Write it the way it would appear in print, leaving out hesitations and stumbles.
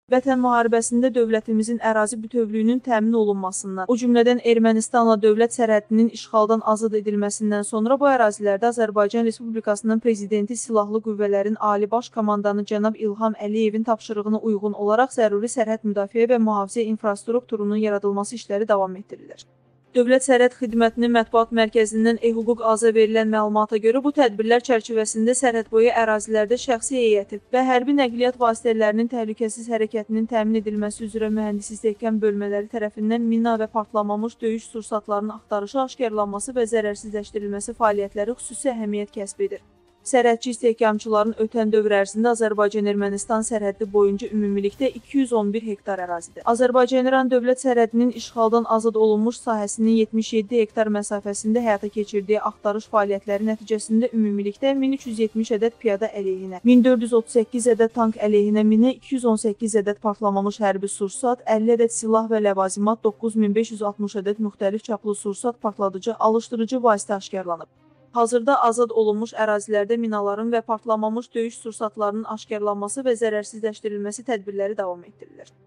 Vətən müharibəsində dövlətimizin ərazi bütövlüyünün təmin olunmasından, o cümlədən Ermənistanla dövlət sərhədinin işğaldan azad edilməsindən sonra bu ərazilərdə Azərbaycan Respublikasının Prezidenti Silahlı Qüvvələrin Ali Baş Komandanı cənab İlham Əliyevin tapşırığına uyğun olaraq zəruri sərhəd müdafiə və mühafizə infrastrukturunun yaradılması işləri davam etdirilir. Dövlət Sərhəd Xidmətinin mətbuat mərkəzindən E-Hüquq AZ verilən məlumata görə bu tədbirlər çərçivəsində sərhədboyu ərazilərdə şəxsi heyəti və hərbi nəqliyyat vasitələrinin təhlükəsiz hərəkətinin təmin edilməsi üzrə mühəndis istehkam bölmələri tərəfindən mina və partlamamış döyüş sursatlarının axtarışı, aşkarlanması və zərərsizləşdirilməsi fəaliyyətləri xüsusi əhəmiyyət kəsb edir. Sərhədçi istehkamçıların ötən dövr ərzində Azərbaycan-Ermənistan sərhəddi boyunca ümumilikdə 211 hektar ərazidir. Azərbaycan-İran dövlət sərhədinin işğaldan azad olunmuş sahəsinin 77 hektar məsafəsində həyata keçirdiyi axtarış fəaliyyətləri nəticəsində ümumilikdə 1370 ədəd piyada əleyhinə, 1438 ədəd tank əleyhinə minə, 218 ədəd partlamamış hərbi sursat, 50 ədəd silah və ləvazimat, 9560 ədəd müxtəlif çaplı sursat, partladıcı, alışdırıcı vasitə aşkarlanıb. Hazırda azad olunmuş ərazilərdə minaların və partlamamış döyüş sursatlarının aşkarlanması və zərərsizləşdirilməsi tədbirləri davam etdirilir.